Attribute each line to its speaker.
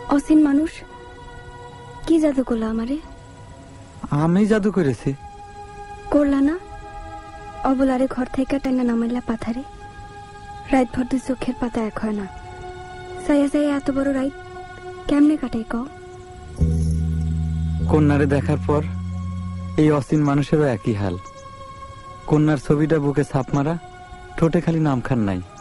Speaker 1: অসীন মানুষ কি জাদু করলা আমারে?
Speaker 2: আমি জাদু করেছি?
Speaker 1: করলা না, অবলারে ঘর থেকে টেনে নামাইলা পাথারে। রাত ভর দুই চোখের পাতা এক হয় না। সাইয়া সাইয়া এত বড় রাত কেমনে কাটাই কও?
Speaker 2: কন্যারে দেখার পর এই অসীন মানুষেরও একই হাল। কন্যার ছবিটা বুকে ছাপ মারা, ঠোঁটে খালি নামখান নাই।